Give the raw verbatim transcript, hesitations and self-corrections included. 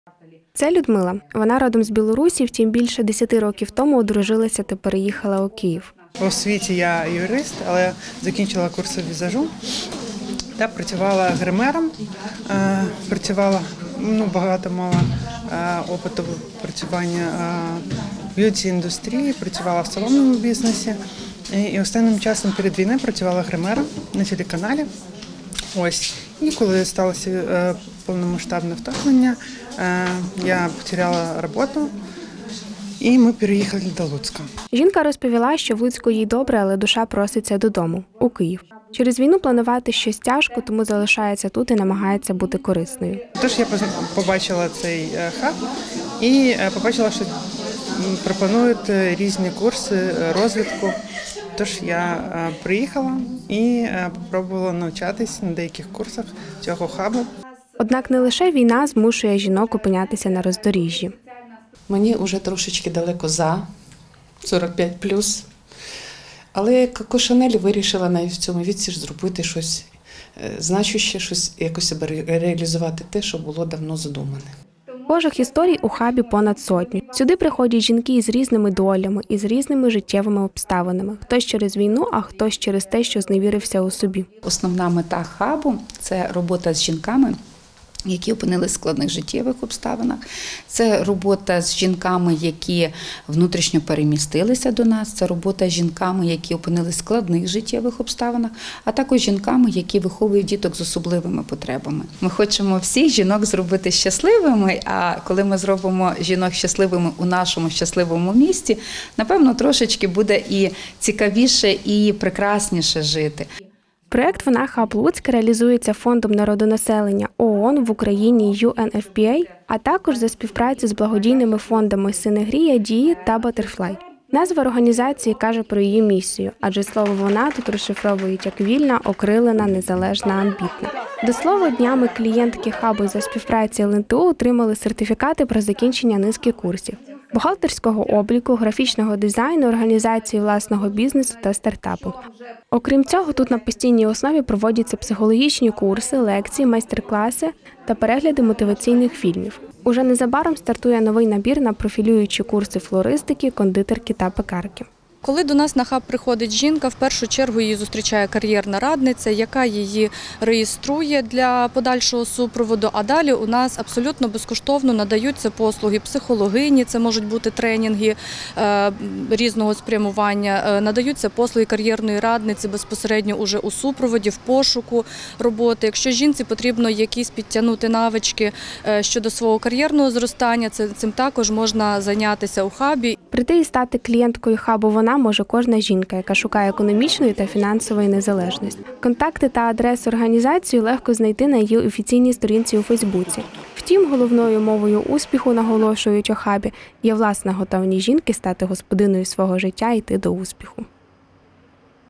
Це Людмила. Вона родом з Білорусі, втім більше десяти років тому одружилася та переїхала у Київ. У освіті я юрист, але закінчила курси візажу та працювала гримером. Працювала, ну, багато мала опиту працювання в б'юті-індустрії, працювала в салонному бізнесі. І останнім часом перед війною працювала гримером на телеканалі. Ось. І коли сталося повномасштабне вторгнення, я потеряла роботу, і ми переїхали до Луцька. Жінка розповіла, що в Луцьку їй добре, але душа проситься додому, у Київ. Через війну планувати щось тяжко, тому залишається тут і намагається бути корисною. Тож я побачила цей хаб і побачила, що пропонують різні курси розвитку. Тож я приїхала і спробувала навчатись на деяких курсах цього хабу. Однак не лише війна змушує жінок опинятися на роздоріжжі. Мені вже трошечки далеко за сорок п'ять плюс. Але я Коко Шанель вирішила навіть в цьому віці зробити щось значуще, щось якось себе реалізувати те, що було давно задумане. Схожих історій у хабі понад сотню. Сюди приходять жінки із різними долями, із різними життєвими обставинами. Хтось через війну, а хтось через те, що зневірився у собі. Основна мета хабу – це робота з жінками, які опинилися в складних життєвих обставинах. Це робота з жінками, які внутрішньо перемістилися до нас. Це робота з жінками, які опинилися в складних життєвих обставинах, а також жінками, які виховують діток з особливими потребами. Ми хочемо всіх жінок зробити щасливими, а коли ми зробимо жінок щасливими у нашому щасливому місті, напевно, трошечки буде і цікавіше, і прекрасніше жити. Проєкт «Вона Хаб Луцьк» реалізується Фондом народонаселення ООН в Україні ю ен еф пі ей, а також за співпраці з благодійними фондами «Синегрія», «Дії» та «Батерфлай». Назва організації каже про її місію, адже слово «вона» тут розшифровують як вільна, окрилена, незалежна, амбітна. До слова, днями клієнтки хабу за співпраці ел ен те у отримали сертифікати про закінчення низки курсів – бухгалтерського обліку, графічного дизайну, організації власного бізнесу та стартапу. Окрім цього, тут на постійній основі проводяться психологічні курси, лекції, майстер-класи та перегляди мотиваційних фільмів. Уже незабаром стартує новий набір на профілюючі курси флористики, кондитерки та пекарки. Коли до нас на хаб приходить жінка, в першу чергу її зустрічає кар'єрна радниця, яка її реєструє для подальшого супроводу, а далі у нас абсолютно безкоштовно надаються послуги психологині, це можуть бути тренінги е, різного спрямування, е, надаються послуги кар'єрної радниці безпосередньо уже у супроводі, в пошуку роботи. Якщо жінці потрібно якісь підтягнути навички е, щодо свого кар'єрного зростання, це, цим також можна зайнятися у хабі. Прийти і стати клієнткою хабу «Вона» може кожна жінка, яка шукає економічної та фінансової незалежності. Контакти та адресу організації легко знайти на її офіційній сторінці у Фейсбуці. Втім, головною мовою успіху, наголошують у хабі, є власна готовність жінки стати господиною свого життя і йти до успіху.